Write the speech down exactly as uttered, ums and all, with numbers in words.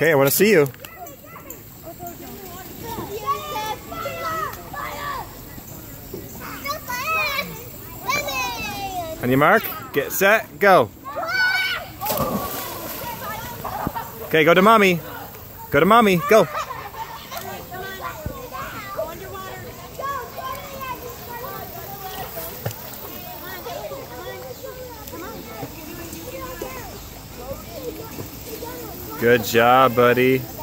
Okay, I want to see you. On your mark, get set, go. Okay, go to mommy. Go to mommy, go. Good job, buddy.